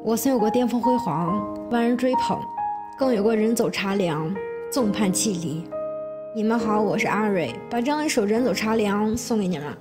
我曾有过巅峰辉煌，万人追捧，更有过人走茶凉，众叛亲离。你们好，我是阿蕊，把这样一首《人走茶凉》送给你们。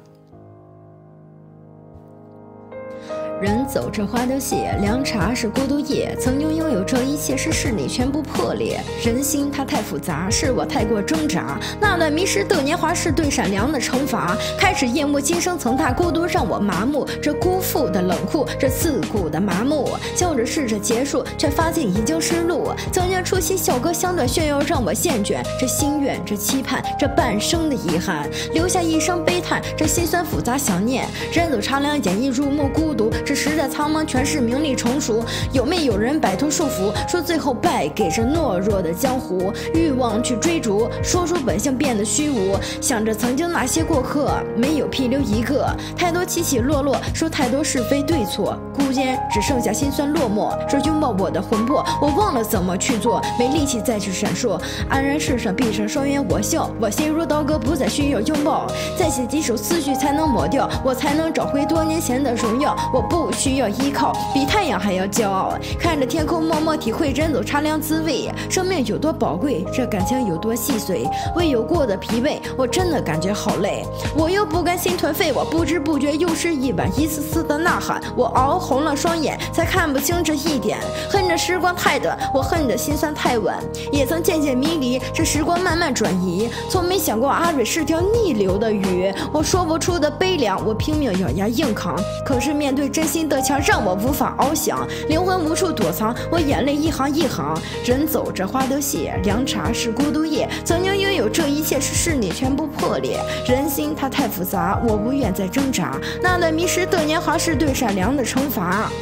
人走这花凋谢，凉茶是孤独夜。曾经拥有这一切，是你全部破裂。人心它太复杂，是我太过挣扎。那段迷失的年华，是对善良的惩罚。开始夜幕今生，曾踏孤独让我麻木。这辜负的冷酷，这刺骨的麻木。笑着试着结束，却发现已经失路。曾经初心笑歌相对炫耀，让我厌倦。这心愿，这期盼，这半生的遗憾，留下一声悲叹。这心酸复杂想念，人走茶凉，演绎入目孤独。这时代苍茫，全是名利成熟。有没有人摆脱束缚？说最后败给这懦弱的江湖。欲望去追逐，说出本性变得虚无。想着曾经那些过客，没有批留一个。太多起起落落，说太多是非对错。孤肩只剩下心酸落寞。说拥抱我的魂魄，我忘了怎么去做，没力气再去闪烁。安然世上，闭上双眼我笑。我心如刀割，不再需要拥抱。再写几首思绪才能抹掉，我才能找回多年前的荣耀。我不需要依靠，比太阳还要骄傲。看着天空，默默体会人走茶凉滋味。生命有多宝贵，这感情有多细碎。未有过的疲惫，我真的感觉好累。我又不甘心颓废，我不知不觉又是一晚一次次的呐喊。我熬红了双眼，才看不清这一点。恨着时光太短，我恨着心酸太晚。也曾渐渐迷离，这时光慢慢转移。从没想过阿蕊是条逆流的鱼，我说不出的悲凉，我拼命咬牙硬扛。可是面对真心的墙，让我无法翱翔。灵魂无处躲藏，我眼泪一行一行。人走这花凋谢，凉茶是孤独夜。曾经拥有这一切，是你全部破裂。人心它太复杂，我无愿再挣扎。那段迷失的年华，是对善良的惩罚。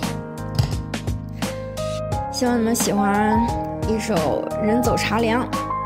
希望你们喜欢一首《人走茶凉》。